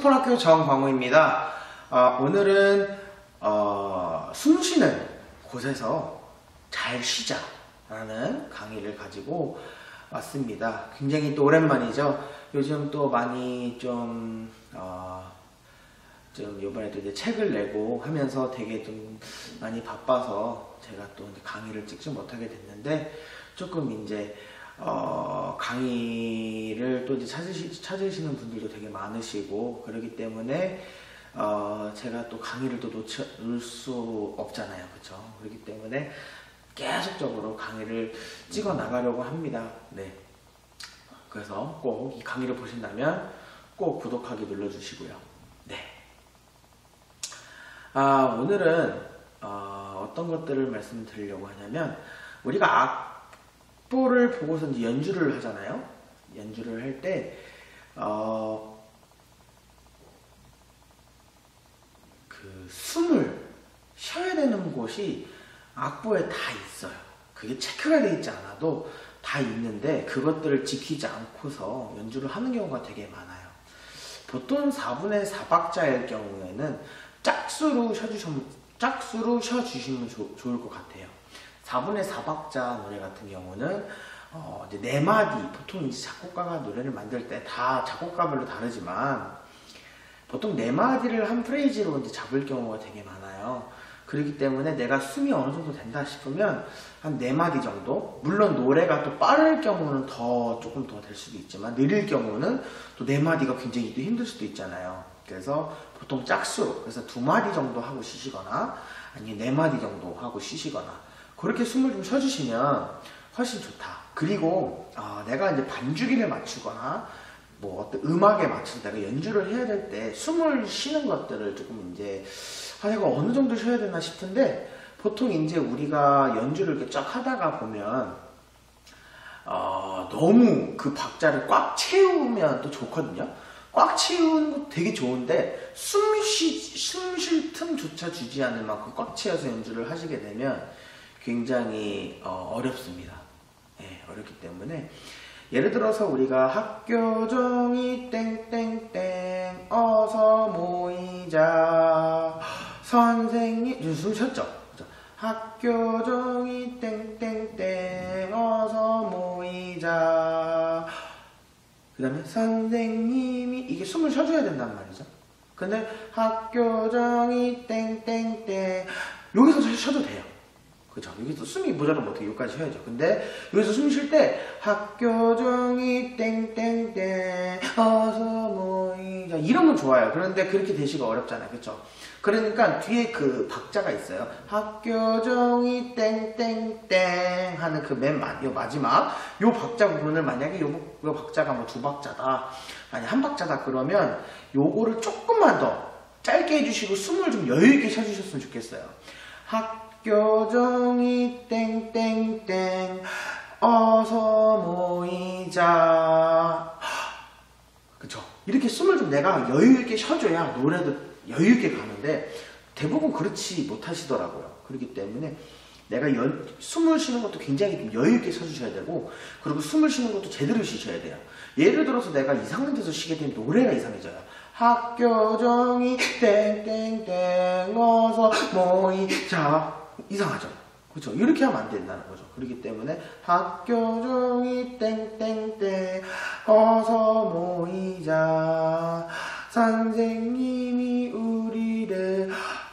싱가포르학교 정광호입니다. 오늘은 숨 쉬는 곳에서 잘 쉬자라는 강의를 가지고 왔습니다. 굉장히 또 오랜만이죠. 요즘 또 많이 좀 이번에 또 이제 책을 내고 하면서 되게 좀 많이 바빠서 제가 또 이제 강의를 찍지 못하게 됐는데, 조금 이제 강의를 또 이제 찾으시는 분들도 되게 많으시고 그러기 때문에 제가 또 강의를 또 놓을 수 없잖아요. 그쵸? 그렇기 때문에 계속적으로 강의를 찍어 나가려고 합니다. 네. 그래서 꼭 이 강의를 보신다면 꼭 구독하기 눌러주시고요. 네. 오늘은 어떤 것들을 말씀드리려고 하냐면, 우리가 악보를 보고서 이제 연주를 하잖아요. 연주를 할 때 그 숨을 쉬어야 되는 곳이 악보에 다 있어요. 그게 체크가 되어 있지 않아도 다 있는데, 그것들을 지키지 않고서 연주를 하는 경우가 되게 많아요. 보통 4분의 4박자일 경우에는 짝수로 쉬어주시면 좋을 것 같아요. 4분의 4박자 노래 같은 경우는 이제 4마디, 보통 이제 작곡가가 노래를 만들 때 다 작곡가별로 다르지만 보통 4마디를 한 프레이즈로 이제 잡을 경우가 되게 많아요. 그렇기 때문에 내가 숨이 어느 정도 된다 싶으면 한 4마디 정도, 물론 노래가 또 빠를 경우는 조금 더 될 수도 있지만, 느릴 경우는 또 4마디가 굉장히 또 힘들 수도 있잖아요. 그래서 보통 짝수로, 그래서 2마디 정도 하고 쉬시거나 아니면 4마디 정도 하고 쉬시거나, 그렇게 숨을 좀 쉬어주시면 훨씬 좋다. 그리고 내가 이제 반주기를 맞추거나 뭐 어떤 음악에 맞춰서 내가 연주를 해야 될 때 숨을 쉬는 것들을 조금 이제 내가 어느 정도 쉬어야 되나 싶은데, 보통 이제 우리가 연주를 이렇게 쫙 하다가 보면 너무 그 박자를 꽉 채우면 또 좋거든요. 꽉 채우는 것도 되게 좋은데, 숨 쉴 틈조차 주지 않을 만큼 꽉 채워서 연주를 하시게 되면 굉장히 어렵습니다. 네, 어렵기 때문에, 예를 들어서 우리가 학교정이 땡땡땡 어서 모이자, 선생님, 숨 쉬었죠? 학교정이 땡땡땡 어서 모이자, 그 다음에 선생님이, 이게 숨을 쉬어줘야 된단 말이죠. 근데 학교정이 땡땡땡, 여기서 쉬어도 돼요. 그죠? 여기서 숨이 모자라면 어떻게 여기까지 쉬어야죠. 근데 여기서 숨 쉴 때 학교정이 땡땡땡 어서 모이자, 이러면 좋아요. 그런데 그렇게 되시가 어렵잖아요. 그쵸? 그러니까 뒤에 그 박자가 있어요. 학교정이 땡땡땡 하는 그 마지막 요 박자 부분을, 만약에 요 박자가 뭐 2박자다 아니 1박자다 그러면 요거를 조금만 더 짧게 해주시고 숨을 좀 여유있게 쉬어주셨으면 좋겠어요. 학교정이 땡땡땡 어서 모이자. 그쵸? 이렇게 숨을 좀 내가 여유있게 쉬어줘야 노래도 여유있게 가는데, 대부분 그렇지 못하시더라고요. 그렇기 때문에 내가 숨을 쉬는 것도 굉장히 좀 여유있게 쉬어주셔야 되고, 그리고 숨을 쉬는 것도 제대로 쉬셔야 돼요. 예를 들어서 내가 이상한 데서 쉬게 되면 노래가 이상해져요. 학교정이 땡땡땡 어서 모이자, 이상하죠? 그렇죠? 이렇게 하면 안 된다는 거죠. 그렇기 때문에 학교정이 땡땡땡 어서 모이자, 선생님이 우리를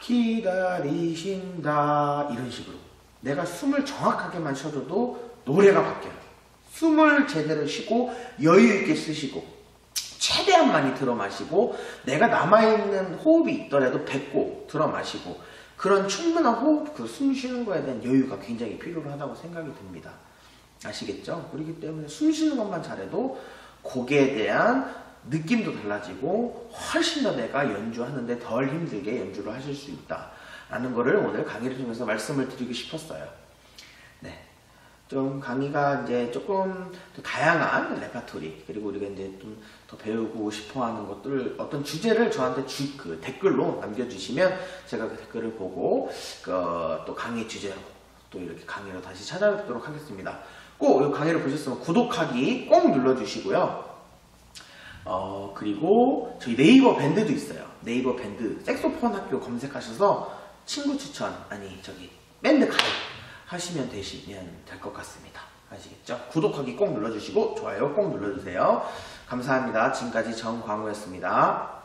기다리신다, 이런 식으로 내가 숨을 정확하게만 쉬어줘도 노래가 바뀌어요. 숨을 제대로 쉬고 여유있게 쓰시고 최대한 많이 들어 마시고, 내가 남아있는 호흡이 있더라도 뱉고 들어 마시고, 그런 충분한 호흡, 그 숨 쉬는 거에 대한 여유가 굉장히 필요하다고 생각이 듭니다. 아시겠죠? 그렇기 때문에 숨 쉬는 것만 잘해도 곡에 대한 느낌도 달라지고 훨씬 더 내가 연주하는데 덜 힘들게 연주를 하실 수 있다 라는 거를 오늘 강의를 통해서 말씀을 드리고 싶었어요. 네. 좀 강의가 이제 조금 더 다양한 레파토리, 그리고 우리가 이제 좀 더 배우고 싶어 하는 것들, 어떤 주제를 저한테 댓글로 남겨주시면 제가 그 댓글을 보고 또 강의 주제로 또 이렇게 강의로 다시 찾아뵙도록 하겠습니다. 꼭 이 강의를 보셨으면 구독하기 꼭 눌러주시고요. 그리고 저희 네이버 밴드도 있어요. 네이버 밴드 색소폰 학교 검색하셔서 친구 추천, 밴드 가입 하시면 될 것 같습니다. 아시겠죠? 구독하기 꼭 눌러주시고 좋아요 꼭 눌러주세요. 감사합니다. 지금까지 정광우였습니다.